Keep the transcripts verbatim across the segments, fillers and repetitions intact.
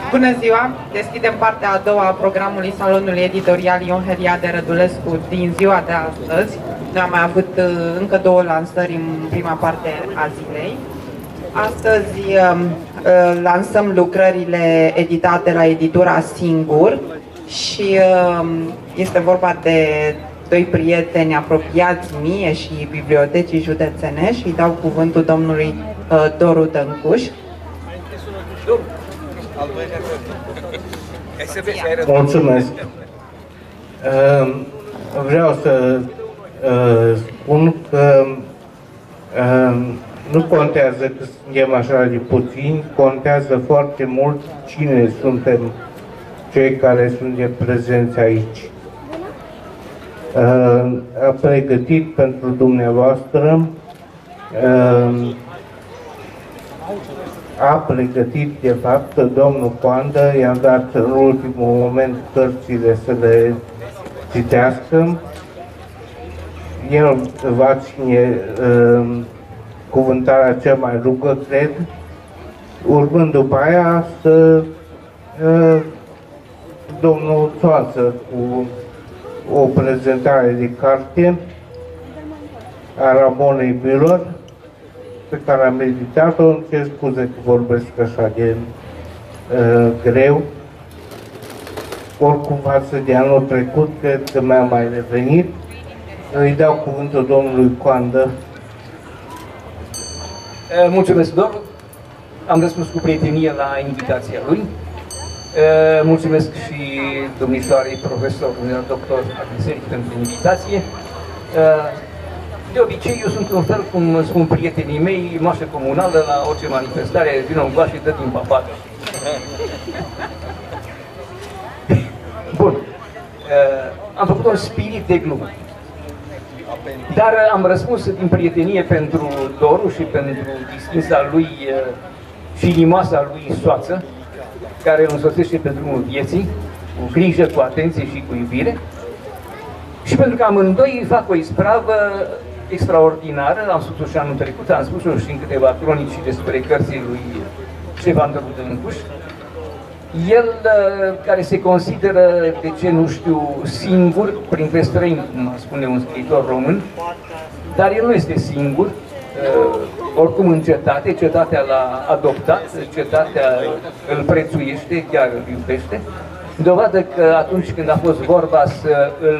Bună ziua! Deschidem partea a doua a programului Salonului Editorial Ion Heriade Rădulescu din ziua de astăzi. Noi am mai avut încă două lansări în prima parte a zilei. Astăzi lansăm lucrările editate la editura Singur și este vorba de doi prieteni apropiați mie și bibliotecii județene și îi dau cuvântul domnului Doru Dăncuș. Mulțumesc. Vreau să spun că nu contează că suntem așa de puțini, contează foarte mult cine suntem cei care suntem prezenți aici. Am pregătit pentru dumneavoastră, a pregătit de fapt domnul Coandă, i-am dat în ultimul moment cărțile să le citească. El va ține uh, cuvântarea cea mai lungă, cred, urmând după aia să uh, domnul Țoață cu o prezentare de carte a Ramonei Müller, pe care am editat-o. Îmi cer scuze că vorbesc așa de uh, greu. Oricum, față de anul trecut, cred că mi-a mai revenit. Îi dau cuvântul domnului Coandă. Mulțumesc, domnul. Am răspuns cu prietenie la invitația lui. Mulțumesc și domnișoarei profesor, doctor Adiseric, pentru invitație. De obicei, eu sunt un fel, cum spun prietenii mei, mașă comunală, la orice manifestare, vină un glas și dă din papacă. Bun. Am făcut un spirit de glumă. Dar am răspuns din prietenie pentru Doru și pentru distinsa lui și inimoasa lui soață, care îl însoțește pe drumul vieții, cu grijă, cu atenție și cu iubire. Și pentru că amândoi fac o ispravă extraordinară, am spus-o și anul trecut, am spus-o și în câteva cronici despre cărții lui Ștefan Dăncuș. El, care se consideră, de ce nu știu, singur printre străini, cum spune un scriitor român, dar el nu este singur, oricum în cetate, cetatea l-a adoptat, cetatea îl prețuiește, chiar îl iubește, dovadă că atunci când a fost vorba să îl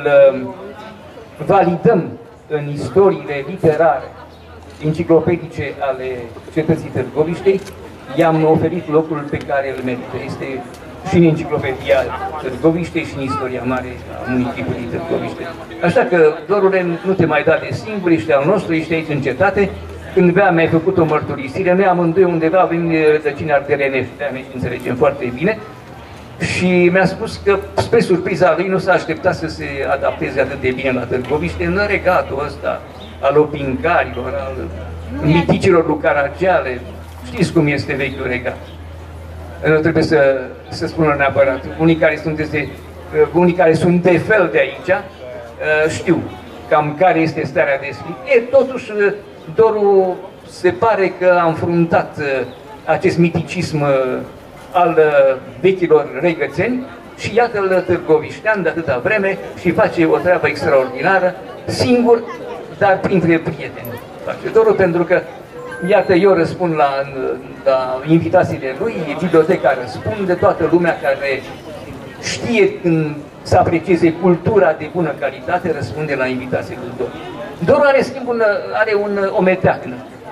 validăm în istoriile literare, enciclopedice ale cetății Târgoviștei, i-am oferit locul pe care îl merită. Este și în enciclopedia Târgoviștei și în istoria mare a municipiului Târgoviște. Așa că, Dorule, nu te mai da de singur, ești al nostru, ești aici în cetate. Cândva mi-ai făcut o mărturisire, noi amândoi undeva avem rădăcini ardelenești, de-aia ne înțelegem foarte bine. Și mi-a spus că, spre surpriza lui, nu s-a așteptat să se adapteze atât de bine la Târgoviște, în regatul ăsta al opincarilor, al miticilor lui Caragiale. Știți cum este vechiul regat. Nu trebuie să, să spună neapărat. Unii care, sunt de, unii care sunt de fel de aici știu cam care este starea de spirit. E, totuși, Doru se pare că a înfruntat acest miticism al vechilor regățeni și iată-l târgoviștean de atâta vreme și face o treabă extraordinară, singur, dar printre prieteni. Face Doru, pentru că iată, eu răspund la, la invitațiile lui, biblioteca răspunde, toată lumea care știe când să aprecieze cultura de bună calitate, răspunde la invitațiile lui Doru. Doru are, schimb, un, are un, o meteacnă,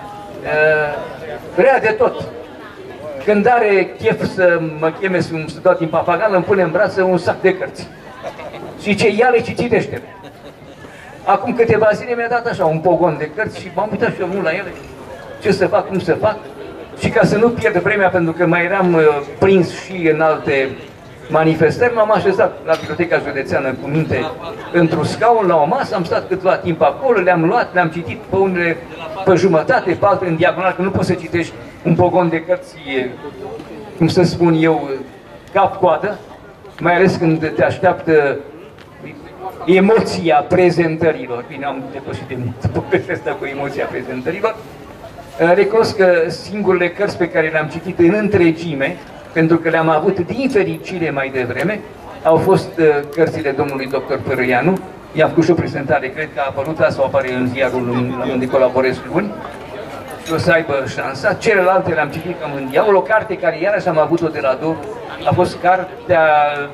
rea de tot. Când are chef să mă cheme să dau din papagal, îmi pune în brațe un sac de cărți. Și ce ia-le și citește-le. Acum câteva zile mi-a dat așa un pogon de cărți și m-am uitat și eu mult la ele. Ce să fac, cum să fac, și ca să nu pierd vremea, pentru că mai eram uh, prins și în alte manifestări, m-am așezat la Biblioteca Județeană cu minte într-un scaun la o masă, am stat câteva timp acolo, le-am luat, le-am citit pe unele pe jumătate, pe altele în diagonal, că nu poți să citești un pogon de cărți, cum să spun eu, cap-coadă, mai ales când te așteaptă emoția prezentărilor. Bine, am depășit de mult povestea asta cu emoția prezentărilor. Recunosc că singurele cărți pe care le-am citit în întregime pentru că le-am avut din fericire mai devreme, au fost uh, cărțile domnului doctor Părăianu. I-am făcut și o prezentare, cred că a apărut asta, o apare în ziarul unde colaborez luni. Și o să aibă șansa. Celelalte le-am citit cam în diavol. O carte care iarăși am avut-o de la două, a fost cartea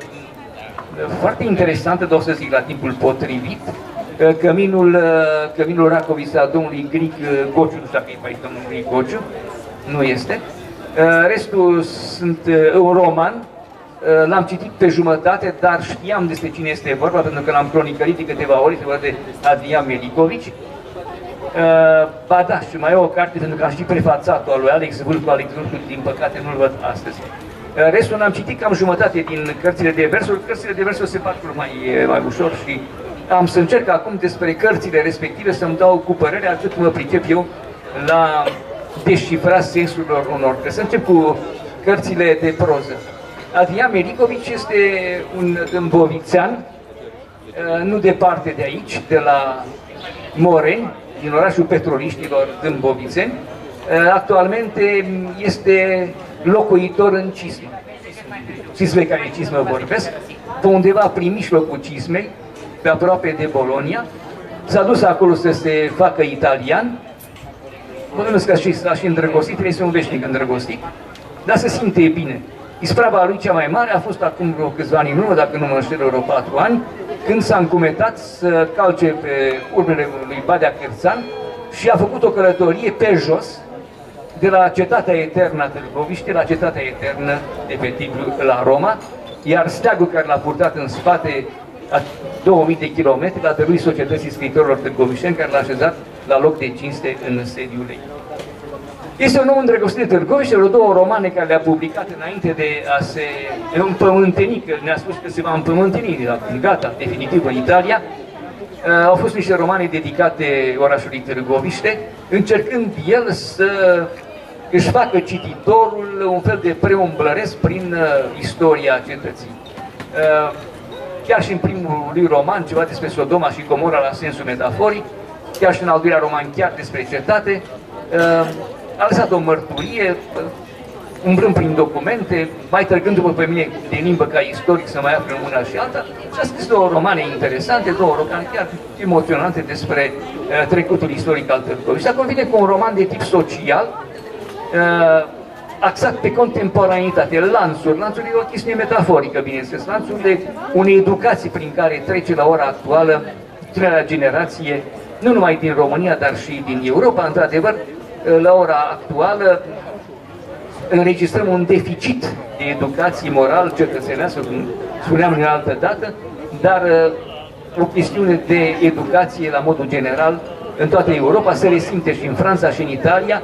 foarte interesantă, dar o să zic la timpul potrivit, Căminul, Căminul Racovița domnului Gric Gociu, nu știu dacă e pe aici domnului Gociu, nu este. Restul sunt un roman, l-am citit pe jumătate, dar știam despre cine este vorba, pentru că l-am cronicărit de câteva ori, se vorba de Adrian Melicovici. Uh, ba da, și mai e o carte, pentru că am și prefațat-o, al lui Alex Vâlcu, Alex Vâlcu, din păcate nu-l văd astăzi. Uh, restul n-am citit cam jumătate din cărțile de versuri, cărțile de versuri se parcurg mai, mai ușor și am să încerc acum despre cărțile respective să-mi dau cu părerea atât mă pricep eu la descifra sensurilor unor cărți. Să încep cu cărțile de proză. Adrian Melicovici este un dâmbovițean, uh, nu departe de aici, de la Moreni, din orașul petroliștilor dâmbovițeni. Actualmente este locuitor în Cismă. Cisme care e Cismă vorbesc, pe undeva prin mijlocul Cismei, pe aproape de Bologna. S-a dus acolo să se facă italian. Mă gândesc că și s-a și îndrăgostit, trebuie să un veșnic îndrăgostit, dar se simte bine. Isprava lui cea mai mare a fost acum vreo câțiva ani în urmă, dacă nu mă înșel, vreo patru ani, când s-a încumetat să calce pe urmele lui Badea Cârțan și a făcut o călătorie pe jos, de la Cetatea Eternă a Târgoviște la Cetatea Eternă de pe Tibru la Roma, iar steagul care l-a purtat în spate a două mii de kilometri l-a dăruit Societății Scriitorilor Târgovișteni, care l-a așezat la loc de cinste în sediul ei. Este un om îndrăgostit de Târgoviște, vreo două romane care le-a publicat înainte de a se împământeni, că ne-a spus că se va împământeni, gata, definitiv în Italia. Uh, au fost niște romane dedicate orașului Târgoviște, încercând el să își facă cititorul un fel de preumblăresc prin uh, istoria cetății. Uh, chiar și în primul lui roman, ceva despre Sodoma și Gomora la sensul metaforic, chiar și în al doilea roman, chiar despre cetate, uh, a lăsat o mărturie, umblând prin documente, mai trăgându-mă pe mine de limbă ca istoric să mai află una și alta, și a scris două romane interesante, două romane chiar emoționante despre uh, trecutul istoric al Târgoviști. Acum vine cu un roman de tip social, uh, axat pe contemporaneitate, lanțuri. Lanțul e o chestie metaforică, bineînțeles, lanțul de unei educații prin care trece la ora actuală tânăra generație, nu numai din România, dar și din Europa. Într-adevăr, la ora actuală înregistrăm un deficit de educație moral cetățenească, cum spuneam în altă dată, dar o chestiune de educație la modul general în toată Europa se resimte și în Franța și în Italia.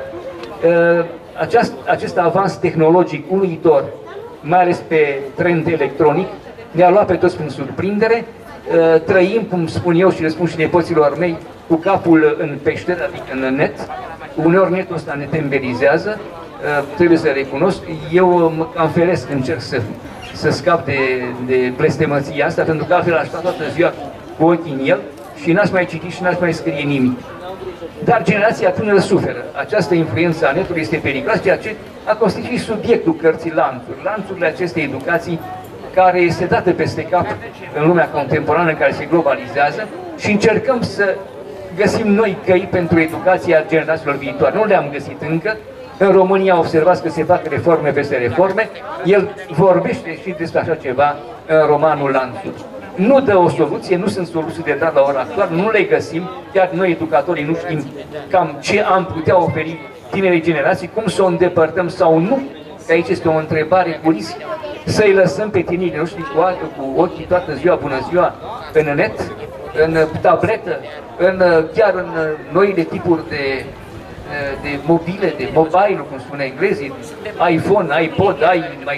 Acest, acest avans tehnologic uluitor, mai ales pe trend electronic, ne-a luat pe toți prin surprindere. Trăim, cum spun eu și le spun și nepoților mei, cu capul în peșteră, adică în net. Uneori netul ăsta ne tembelizează, trebuie să recunosc. Eu mă cam feresc, încerc să, să scap de, de blestemăția asta, pentru că altfel aș sta toată ziua cu ochii în el și n-aș mai citi și n-aș mai scrie nimic. Dar generația tânără suferă. Această influență a netului este periculoasă, ceea ce a constituit subiectul cărții Lanțuri. Lanțurile acestei educații care este dată peste cap în lumea contemporană care se globalizează și încercăm să găsim noi căi pentru educația generațiilor viitoare. Nu le-am găsit încă. În România observați că se fac reforme peste reforme. El vorbește și despre așa ceva în romanul Lanțuri. Nu dă o soluție, nu sunt soluții de dat la ora actuală, nu le găsim, chiar noi educatorii nu știm cam ce am putea oferi tinerii generații, cum să o îndepărtăm sau nu, că aici este o întrebare cu risc, să-i lăsăm pe tinerii noștri cu, cu ochii toată ziua, bună ziua, în net, în tabletă, în, chiar în noile tipuri de, de mobile, de mobile, cum spune englezii, iPhone, iPod, ai mai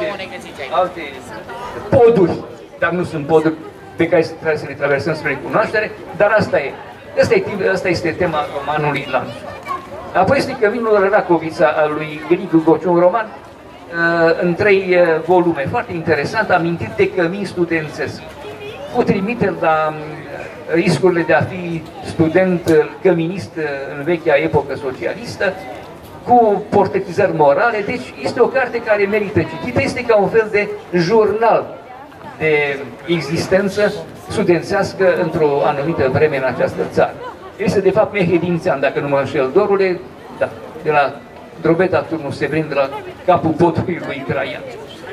alte poduri, dar nu sunt poduri pe care trebuie să le traversăm spre cunoaștere, dar asta e. Asta, e, asta este tema romanului Lanț. Apoi este Căminul Racovița al lui Grigu Gociu, un roman uh, în trei uh, volume, foarte interesant, amintit de cămin studențesc. Cu trimitere la uh, riscurile de a fi student uh, căminist uh, în vechea epocă socialistă, cu portretizări morale, deci este o carte care merită citită, este ca un fel de jurnal de existență studențească într-o anumită vreme în această țară. Este de fapt Mehedințean, dacă nu mă înșel, Dorule, da, de la Drobeta Turnul Severin, de la capul podului lui Traian.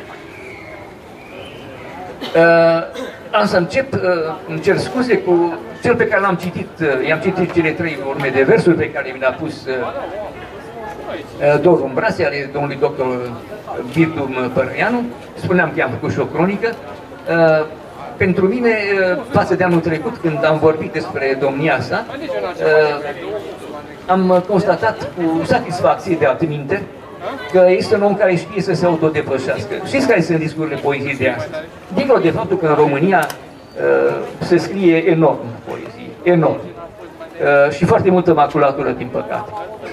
Uh, am să încep, uh, îmi cer scuze cu cel pe care l-am citit, uh, i-am citit cele trei urme de versuri pe care mi le-a pus uh, uh, Doru Îmbrase, ale domnului doctor Virtu Părăianu. Spuneam că am făcut și o cronică. Uh, pentru mine, uh, față de anul trecut, când am vorbit despre domnia sa, uh, am constatat cu satisfacție de altminte că este un om care știe să se autodepășească. Știți care sunt discurile poeziei de astăzi? Dincolo de faptul că în România uh, se scrie enorm poezie, enorm. Uh, și foarte multă maculatură, din păcate.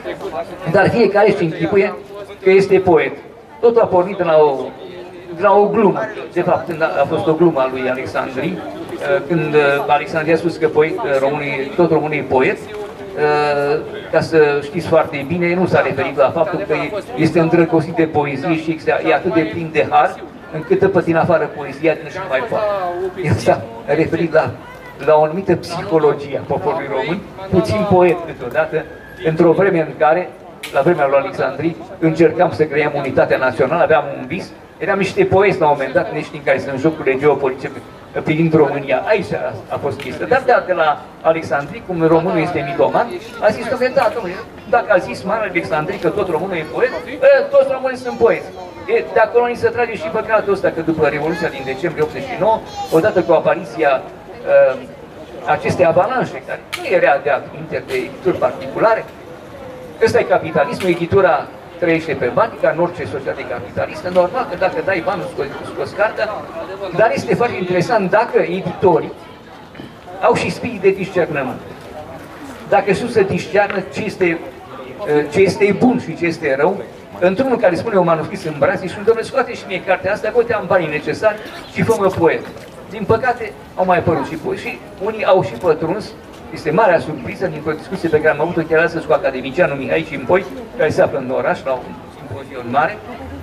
Dar fiecare își închipuie că este poet. Totul a pornit de la o, de la o glumă. De fapt, a fost o glumă a lui Alexandrii, uh, când uh, Alexandria a spus că poet, uh, românii, tot românul e poet. Uh, ca să știți foarte bine, nu s-a referit la faptul că este îndrăgostit de poezie și e atât de plin de har, încât pe din afară poezia nu și mai poate. El s-a referit la, la o anumită psihologie a poporului român, puțin poet câteodată, într-o vreme în care, la vremea lui Alexandrii, încercam să creăm unitatea națională, aveam un vis, eram niște poeți la un moment dat, niște în care sunt jocurile geopolitice privind România. Aici a, a fost chestia. Dar de, de la Alexandrii, cum românul este mitoman, a zis că, da, domnule, dacă a zis mare Alexandrii că tot românul e poet, toți românii sunt poeți. E, de acolo ni se trage și păcatul ăsta, că după Revoluția din decembrie optzeci și nouă, odată cu apariția uh, acestei avalanșe, care nu era de altminte de edituri particulare, ăsta e capitalismul, editura trăiește pe bani, ca în orice societate capitalistă, normal că dacă dai bani, scoți cartea, dar este foarte interesant dacă editorii au și spirit de discernământ. Dacă știu să discearnă ce este, ce este bun și ce este rău, într-unul care spune un manuscris în brațe și domnule, scoate și mie cartea asta, că uite, am banii necesari și fă-mă poet. Din păcate, au mai apărut și poet și unii au și pătruns. Este marea surpriză dintr-o discuție pe care am avut-o chiar astăzi cu academicianul Mihai Cimpoi, care se află în oraș, la un simpozion mare.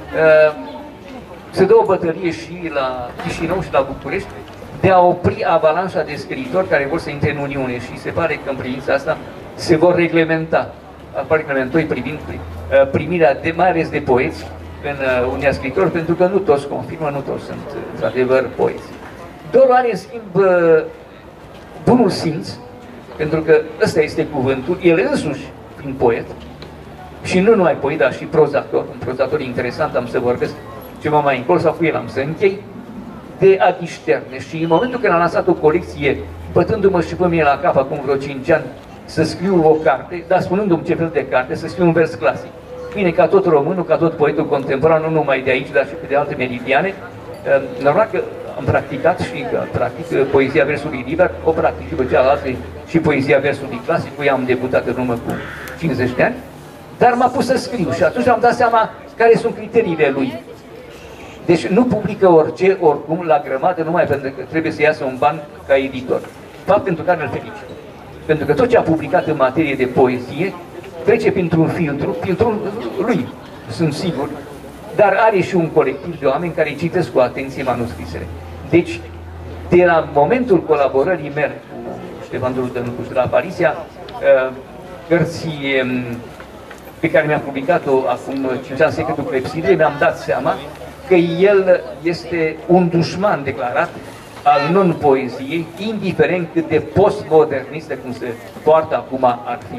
Se dă o bătălie și la Chișinău și la București de a opri avalanșa de scriitori care vor să intre în Uniune și se pare că în privința asta se vor reglementa reglementări privind primirea de, mai ales de poeți în Uniunea Scriitori, pentru că nu toți confirmă, nu toți sunt într-adevăr poeți. Doru are în schimb bunul simț, pentru că ăsta este cuvântul, el însuși fiind poet, și nu numai poet, dar și prozator, un prozator interesant, am să vorbesc ceva mai încolo, sau cu el am să închei, de a discerne. Și în momentul când am lansat o colecție, bătându-mă și pe mine la cap acum vreo cinci ani, să scriu o carte, dar spunându-mi ce fel de carte, să scriu un vers clasic. Bine, ca tot românul, ca tot poetul contemporan, nu numai de aici, dar și de alte meridiane, normal că am practicat și practic poezia versului liber, o practic și pe cealaltă și poezia versului clasic, cu ea am debutat în urmă cu cincizeci de ani, dar m-a pus să scriu și atunci am dat seama care sunt criteriile lui. Deci nu publică orice, oricum, la grămadă, numai pentru că trebuie să iasă un ban ca editor. Fapt pentru care îl felicit. Pentru că tot ce a publicat în materie de poezie trece printr-un filtru, filtrul lui, sunt sigur, dar are și un colectiv de oameni care citesc cu atenție manuscrisele. Deci, de la momentul colaborării mele cu Ștefan Dănucu și la apariția uh, cărții um, pe care mi-am publicat-o acum cinci ani, Secretul Clepsidrei, mi-am dat seama că el este un dușman declarat al non-poeziei, indiferent cât de postmodernistă cum se poartă acum ar fi.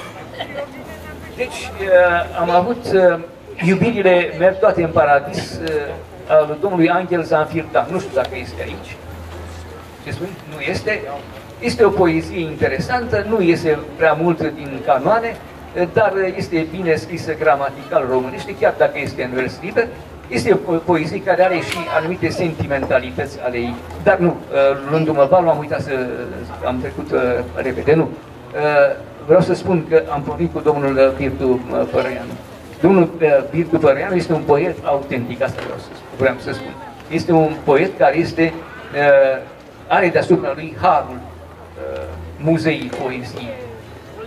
Deci, uh, am avut uh, iubirile merg toate în paradis uh, al domnului Angel Zanfirtan. Nu știu dacă este aici. Ce spui? Nu este. Este o poezie interesantă, nu iese prea mult din canoane, dar este bine scrisă gramatical românește, chiar dacă este în vers liber. Este o poezie care are și anumite sentimentalități ale ei. Dar nu, luându-mă valul, am uitat să... am trecut uh, repede, nu. Uh, vreau să spun că am pornit cu domnul Virtu Părăianu. Domnul Virtu Părăianu este un poet autentic, asta vreau să spun, vreau să spun. Este un poet care este, uh, are deasupra lui harul uh, muzeii poeziei.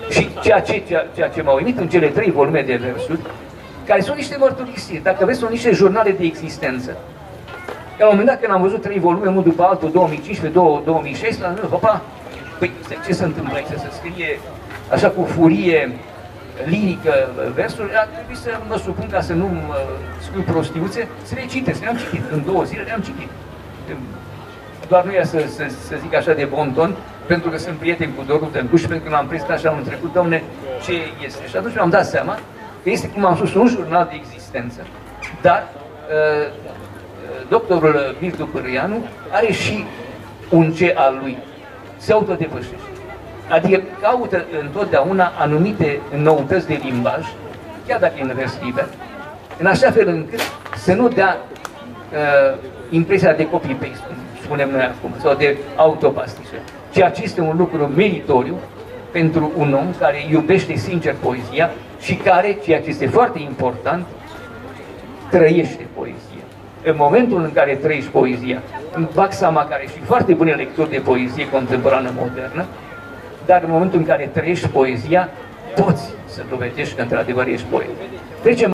Și ceea ce, ceea, ceea ce m-a uimit în cele trei volume de versuri, care sunt niște mărturisiri, dacă vreți, sunt niște jurnale de existență. La un moment dat, când am văzut trei volume, unul după altul, două mii cincisprezece, două mii șaisprezece, am zis, papa, păi ce se întâmplă aici? Să scrie așa cu furie lirică versuri, ar trebui să mă supun ca să nu mă scriu prostiuțe, să le citesc. Le-am citit, în două zile le-am citit. Doar nu ia să, să, să zic așa de bon ton, pentru că sunt prieten cu Doru Tăncu și pentru că l-am prezentat așa anul trecut, domne, ce este? Și atunci mi-am dat seama că este, cum am spus, un jurnal de existență, dar uh, doctorul Mirdu Pârâianu are și un ce al lui, se autodepășește. Adică caută întotdeauna anumite noutăți de limbaj, chiar dacă e în vers liber, în așa fel încât să nu dea uh, impresia de copy-paste, cum spunem noi acum, sau de autopastișă, ceea ce este un lucru meritoriu pentru un om care iubește sincer poezia și care, ceea ce este foarte important, trăiește poezia. În momentul în care trăiești poezia, îmi fac seama că are și foarte bune lecturi de poezie contemporană modernă, dar în momentul în care trăiești poezia, poți să dovedești că într-adevăr ești poet. Trecem